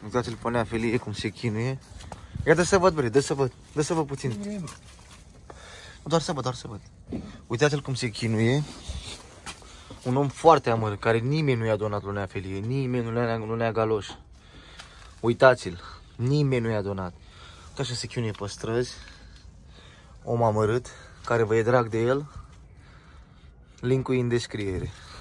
Uitați-l pe Neafelie cum se chinuie. Ia dă să văd, bre, dă să văd puțin. Doar să văd. Uitați-l cum se chinuie. Un om foarte amărât, care nimeni nu i-a donat lui Neafelie, nimeni nu le-a galoș. Uitați-l, nimeni nu i-a donat. Așa se chinuie pe străzi. Om amărât, care vă e drag de el. Link-ul în descriere.